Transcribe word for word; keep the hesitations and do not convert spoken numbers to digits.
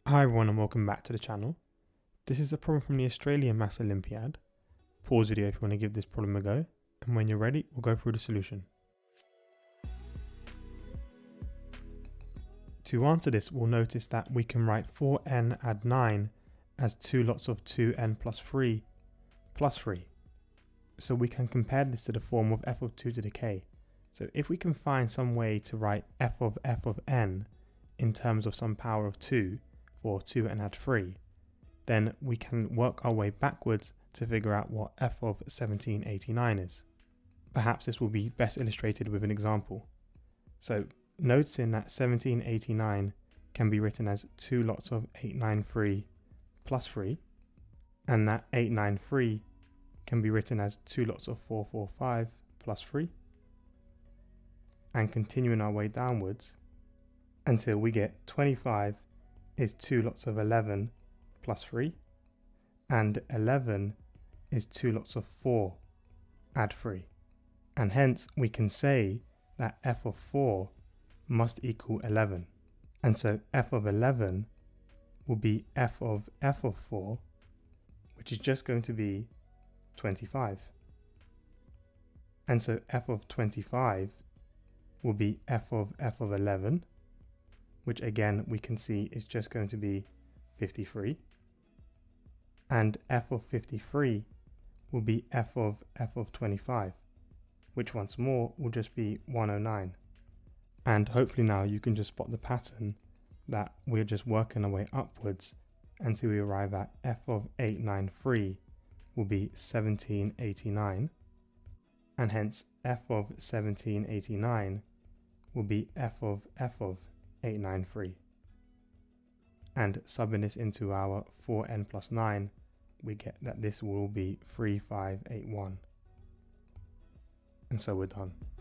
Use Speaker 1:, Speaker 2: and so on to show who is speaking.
Speaker 1: Hi everyone and welcome back to the channel. This is a problem from the Australian Maths Olympiad. Pause video if you want to give this problem a go, and when you're ready we'll go through the solution. To answer this, we'll notice that we can write four n add nine as two lots of two n plus three plus three. So we can compare this to the form of f of two to the k. So if we can find some way to write f of f of n in terms of some power of two for two n add three, then we can work our way backwards to figure out what f of seventeen eighty-nine is. Perhaps this will be best illustrated with an example. So noticing that seventeen eighty-nine can be written as two lots of eight ninety-three plus three, and that eight ninety-three can be written as two lots of four forty-five plus three, and continuing our way downwards until we get twenty-five is two lots of eleven plus three, and eleven is two lots of four add three, and hence we can say that f of four must equal eleven, and so f of eleven will be f of f of four, which is just going to be twenty-five, and so f of twenty-five will be f of f of eleven, which again we can see is just going to be fifty-three, and f of fifty-three will be f of f of twenty-five, which once more will just be one hundred nine. And hopefully now you can just spot the pattern that we're just working our way upwards until we arrive at f of eight ninety-three will be seventeen eighty-nine, and hence f of seventeen eighty-nine will be f of f of eight ninety-three. And subbing this into our four n plus nine, we get that this will be three five eight one. And so we're done.